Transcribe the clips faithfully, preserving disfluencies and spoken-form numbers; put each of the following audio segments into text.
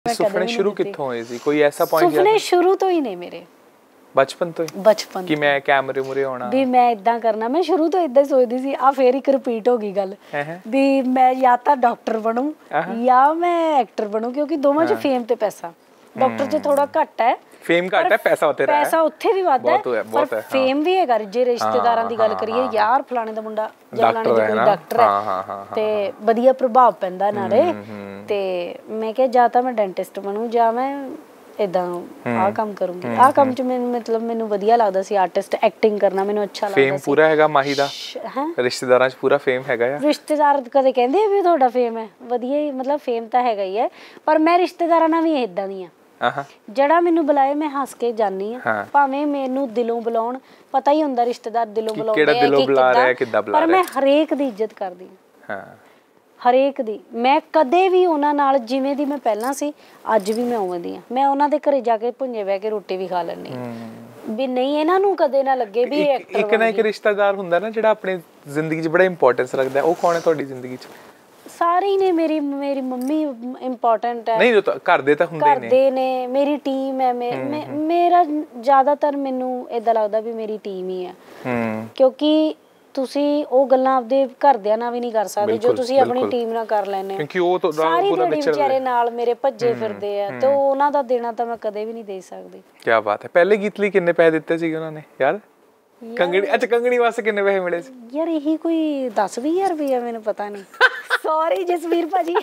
ਸੁਪਨੇ ਸ਼ੁਰੂ ਕਿੱਥੋਂ ਹੋਏ ਸੀ? ਕੋਈ ਐਸਾ ਪੁਆਇੰਟ? ਸੁਪਨੇ ਸ਼ੁਰੂ ਤੋਂ ਹੀ ਨੇ ਮੇਰੇ, ਬਚਪਨ ਤੋਂ ਹੀ। ਬਚਪਨ ਕਿ ਮੈਂ ਕੈਮਰੇ ਮੂਰੇ ਆਉਣਾ, ਵੀ ਮੈਂ ਇਦਾਂ ਕਰਨਾ। ਮੈਂ ਸ਼ੁਰੂ ਤੋਂ ਇਦਾਂ ਹੀ ਸੋਚਦੀ ਸੀ। ਆ ਫੇਰ ਇੱਕ ਰਿਪੀਟ ਹੋ ਗਈ ਗੱਲ ਵੀ ਮੈਂ ਜਾਂ ਤਾਂ ਡਾਕਟਰ ਬਣੂ ਜਾਂ ਮੈਂ ਐਕਟਰ ਬਣੂ, ਕਿਉਂਕਿ ਦੋਵਾਂ 'ਚ ਫੇਮ ਤੇ ਪੈਸਾ। ਡਾਕਟਰ 'ਚ ਥੋੜਾ ਘੱਟ ਹੈ, ਫੇਮ ਘੱਟ ਹੈ, ਪੈਸਾ ਉੱਥੇ ਹੈ, ਪੈਸਾ ਉੱਥੇ ਵੀ ਵੱਧ ਹੈ, ਪਰ ਫੇਮ ਵੀ ਹੈਗਾ। ਜੇ ਰਿਸ਼ਤੇਦਾਰਾਂ ਦੀ ਗੱਲ ਕਰੀਏ, ਯਾਰ ਫਲਾਣੇ ਦਾ ਮੁੰਡਾ ਜਾਂ ਫਲਾਣੇ ਦੀ ਕੋਈ ਡਾਕਟਰ ਹੈ ਤੇ ਵਧੀਆ ਪ੍ਰਭਾਵ ਪੈਂਦਾ ਨਾਲੇ। ਤੇ ਮੈਂ ਕਿਹਾ ਜਾਂ ਤਾਂ ਮੈਂ ਡੈਂਟਿਸਟ ਬਣੂ ਜਾਂ ਮੈਂ ਇਦਾਂ ਆਹ ਕੰਮ ਕਰੂੰਗੀ। ਆਹ ਕੰਮ 'ਚ ਮੈਨੂੰ ਮਤਲਬ ਮੈਨੂੰ ਵਧੀਆ ਲੱਗਦਾ ਸੀ, ਆਰਟਿਸਟ ਐਕਟਿੰਗ ਕਰਨਾ ਮੈਨੂੰ ਅੱਛਾ ਲੱਗਦਾ ਸੀ। ਫੇਮ ਪੂਰਾ ਹੈਗਾ ਮਾਹੀ ਦਾ? ਰਿਸ਼ਤੇਦਾਰਾਂ 'ਚ ਪੂਰਾ ਫੇਮ ਹੈਗਾ ਆ? ਰਿਸ਼ਤੇਦਾਰ ਕਦੇ ਕਹਿੰਦੇ ਵੀ ਤੁਹਾਡਾ ਫੇਮ ਹੈ, ਵਧੀਆ ਹੀ ਮਤਲਬ ਫੇਮ ਤਾਂ ਹੈਗਾ ਹੀ ਹੈ, ਪਰ ਮੈਂ ਰਿਸ਼ਤੇਦਾਰਾਂ ਨਾਲ ਵੀ ਇਦਾਂ ਦੀ ਆ। ਜਿਹੜਾ ਮੈਨੂੰ ਬੁਲਾਏ ਮੈਂ ਹੱਸ ਕੇ ਜਾਨੀ ਆ, ਭਾਵੇਂ ਮੈਨੂੰ ਦਿਲੋਂ ਬੁਲਾਉਣ। ਪਤਾ ਹੀ ਹੁੰਦਾ ਰਿਸ਼ਤੇਦਾਰ ਦਿਲੋਂ ਬੁਲਾਉਂਦੇ ਆ ਕਿ ਕਿੱਦਾਂ, ਪਰ ਮੈਂ ਹਰੇਕ ਦੀ ਇੱਜ਼ਤ ਕਰਦੀ ਹਾਂ, ਹਰੇਕ ਦੀ। ਮੈਂ ਕਦੇ ਵੀ ਉਹਨਾਂ ਨਾਲ ਜਿਵੇਂ ਦੀ ਮੈਂ ਪਹਿਲਾਂ ਸੀ ਅੱਜ ਵੀ ਮੈਂ ਉਵੇਂ ਦੀ ਆ। ਮੈਂ ਉਹਨਾਂ ਦੇ ਘਰੇ ਜਾ ਕੇ ਭੁੰਜੇ ਬਹਿ ਕੇ ਰੋਟੀ ਵੀ ਖਾ ਲੈਂਦੀ ਵੀ ਨਹੀਂ ਇਹਨਾਂ ਨੂੰ ਕਦੇ ਨਾ ਲੱਗੇ ਵੀ ਐਕਟਰ। ਇੱਕ ਨਾ ਇੱਕ ਰਿਸ਼ਤੇਦਾਰ ਹੁੰਦਾ ਨਾ ਜਿਹੜਾ ਆਪਣੀ ਜ਼ਿੰਦਗੀ 'ਚ ਬੜਾ ਇੰਪੋਰਟੈਂਸ ਰੱਖਦਾ, ਉਹ ਕੌਣ ਹੈ ਤੁਹਾਡੀ ਜ਼ਿੰਦਗੀ 'ਚ? ਸਾਰੇ ਹੀ ਨੇ। ਮੇਰੀ ਮੇਰੀ ਮੰਮੀ ਇੰਪੋਰਟੈਂਟ ਹੈ। ਨਹੀਂ ਘਰ ਦੇ ਤਾਂ ਹੁੰਦੇ ਨੇ, ਘਰ ਦੇ ਨੇ, ਮੇਰੀ ਟੀਮ ਹੈ। ਮੇਰਾ ਜ਼ਿਆਦਾਤਰ ਮੈਨੂੰ ਏਦਾਂ ਲੱਗਦਾ ਵੀ ਮੇਰੀ ਟੀਮ ਹੀ ਹੈ, ਕਿਉਂਕਿ ਤੁਸੀਂ ਉਹ ਗੱਲਾਂ ਆਪਦੇ ਘਰਦਿਆਂ ਨਾਲ ਵੀ ਨਹੀਂ ਕਰ ਸਕਦੇ ਜੋ ਤੁਸੀਂ ਆਪਣੀ ਟੀਮ ਨਾਲ ਕਰ ਲੈਂਦੇ ਹੋ। ਸਾਰੀ ਦਿਹਾੜੀ ਵਿਚਾਰੇ ਨਾਲ ਮੇਰੇ ਭੱਜੇ ਫਿਰਦੇ ਆ, ਤੇ ਉਹਨਾਂ ਦਾ ਦੇਣਾ ਤਾਂ ਮੈਂ ਕਦੇ ਵੀ ਨਹੀਂ ਦੇ ਸਕਦੀ। ਕੀ ਬਾਤ ਹੈ। ਪਹਿਲੇ ਗੀਤ ਲਈ ਕਿੰਨੇ ਪੈਸੇ ਦਿੱਤੇ ਸੀਗੇ ਉਹਨਾਂ ਨੇ ਯਾਰ? ਕੰਗਣੀ, ਅੱਛਾ ਕੰਗਣੀ ਵਾਸਤੇ ਕਿੰਨੇ ਪੈਸੇ ਮਿਲੇ ਸੀ ਯਾਰ? ਇਹੀ ਕੋਈ ਦਸ ਵੀਹ ਹਜ਼ਾਰ ਰੁਪਇਆ, ਮੈਨੂੰ ਪਤਾ ਨਹੀਂ। ਸੌਰੀ ਜਸਵੀਰ ਭਾਜੀ,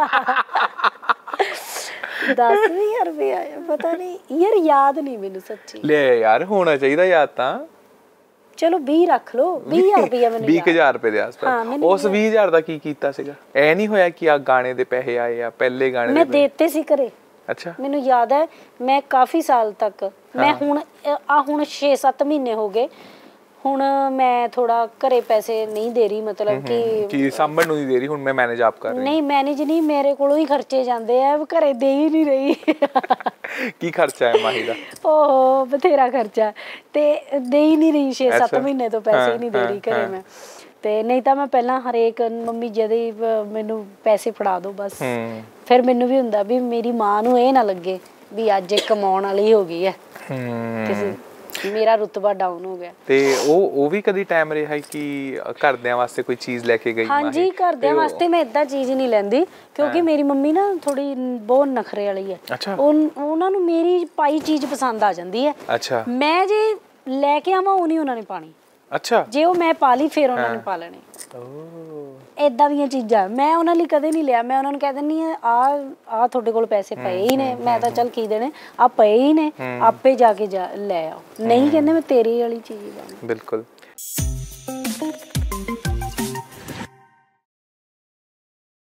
ਦਸ ਵੀਹ ਹਜ਼ਾਰ ਰੁਪਇਆ ਪਤਾ ਨਹੀਂ ਯਾਰ, ਯਾਦ ਨਹੀਂ ਮੈਨੂੰ ਸੱਚੀ। ਲੈ ਯਾਰ ਹੋਣਾ ਚਾਹੀਦਾ ਯਾਦ ਤਾਂ। ਚਲੋ ਵੀਹ ਰੱਖ ਲਓ, ਵੀਹ ਹਜ਼ਾਰ ਰੁਪਇਆ ਮੈਨੂੰ, ਵੀਹ ਹਜ਼ਾਰ ਰੁਪਏ ਦੇ ਆਸ-ਪਾਸ। ਉਸ ਵੀਹ ਹਜ਼ਾਰ ਦਾ ਕੀ ਕੀਤਾ ਸੀਗਾ? ਐ ਨਹੀਂ ਹੋਇਆ ਕਿ ਆ ਗਾਣੇ ਦੇ ਪੈਸੇ ਆਏ ਆ, ਪਹਿਲੇ ਗਾਣੇ ਮੈਂ ਦੇਤੇ ਸੀ ਘਰੇ। ਅੱਛਾ। ਮੈਨੂੰ ਯਾਦ ਹੈ ਮੈਂ ਕਾਫੀ ਸਾਲ ਤੱਕ, ਮੈਂ ਹੁਣ ਆ ਹੁਣ ਛੇ ਸੱਤ ਮਹੀਨੇ ਹੋ ਗਏ ਹੁਣ ਮੈਂ ਥੋੜਾ ਘਰੇ ਪੈਸੇ ਨਹੀਂ ਦੇ ਰਹੀ, ਮਤਲਬ ਕਿ ਕਿ ਸਾਂਭਣ ਨੂੰ ਨਹੀਂ ਦੇ ਰਹੀ, ਹੁਣ ਮੈਂ ਮੈਨੇਜ ਆਪ ਕਰ ਰਹੀ। ਨਹੀਂ ਮੈਨੇਜ ਨਹੀਂ, ਮੇਰੇ ਕੋਲੋਂ ਹੀ ਖਰਚੇ ਜਾਂਦੇ ਆ, ਘਰੇ ਦੇ ਹੀ ਨਹੀਂ ਰਹੀ। ਕੀ ਖਰਚਾ ਹੈ ਮਾਹੀ ਦਾ? ਓਹ ਬਥੇਰਾ ਖਰਚਾ, ਤੇ ਦੇ ਹੀ ਨਹੀਂ ਰਹੀ। ਛੇ ਸੱਤ ਮਹੀਨੇ ਤੋਂ ਪੈਸੇ ਹੀ ਨਹੀਂ ਦੇ ਰਹੀ ਘਰੇ ਮੈਂ। ਤੇ ਨਹੀਂ ਤਾਂ ਮੈਂ ਪਹਿਲਾਂ ਹਰੇਕ ਮੰਮੀ ਜਦ ਹੀ ਮੈਨੂੰ ਪੈਸੇ ਫੜਾ ਦੋ ਬਸ, ਫਿਰ ਮੈਨੂੰ ਵੀ ਹੁੰਦਾ ਵੀ ਮੇਰੀ ਮਾਂ ਨੂੰ ਇਹ ਨਾ ਲੱਗੇ ਵੀ ਅੱਜ ਇਹ ਕਮਾਉਣ ਵਾਲੀ ਹੋ ਗਈ ਹੈ, ਕਿਸੇ ਮੇਰਾ ਰੁਤਬਾ ਡਾਊਨ ਹੋ ਗਿਆ। ਤੇ ਉਹ ਉਹ ਵੀ ਕਦੀ ਟਾਈਮ ਰਿਹਾ ਕਿ ਘਰਦਿਆਂ ਵਾਸਤੇ ਕੋਈ ਚੀਜ਼ ਲੈ ਕੇ ਗਈ? ਹਾਂਜੀ, ਘਰਦਿਆਂ ਵਾਸਤੇ ਮੈਂ ਏਦਾਂ ਚੀਜ਼ ਨਹੀਂ ਲੈਂਦੀ, ਕਿਉਂਕਿ ਮੇਰੀ ਮੰਮੀ ਨਾ ਥੋੜੀ ਬਹੁਤ ਨਖਰੇ ਵਾਲੀ ਹੈ। ਉਹਨਾਂ ਨੂੰ ਮੇਰੀ ਪਾਈ ਚੀਜ਼ ਪਸੰਦ ਆ ਜਾਂਦੀ ਹੈ। ਅੱਛਾ। ਮੈਂ ਜੇ ਲੈ ਕੇ ਆਵਾਂ ਉਹ ਨਹੀਂ ਉਹਨਾਂ ਨੇ ਪਾਣੀ। ਅੱਛਾ। ਜੇ ਉਹ ਮੈਂ ਪਾ ਲਈ ਫਿਰ ਉਹਨਾਂ ਨੇ ਪਾ ਲੈਣੇ। ਏਦਾਂ ਦੀਆਂ ਚੀਜ਼ਾਂ ਮੈਂ ਉਹਨਾਂ ਲਈ ਕਦੇ ਨਹੀਂ ਲਿਆ। ਮੈਂ ਉਹਨਾਂ ਨੂੰ ਕਹਿ ਦਿੰਦੀ ਆ ਆ ਆ ਤੁਹਾਡੇ ਕੋਲ ਪੈਸੇ ਪਏ ਹੀ ਨੇ, ਮੈਂ ਤਾਂ ਚੱਲ ਕੀ ਦੇਣੇ, ਆ ਪਏ ਹੀ ਨੇ, ਆਪੇ ਜਾ ਕੇ ਜਾ ਲੈ ਆਓ। ਨਹੀਂ ਕਹਿੰਦੇ ਮੈਂ ਤੇਰੀ ਵਾਲੀ ਚੀਜ਼। ਬਿਲਕੁਲ।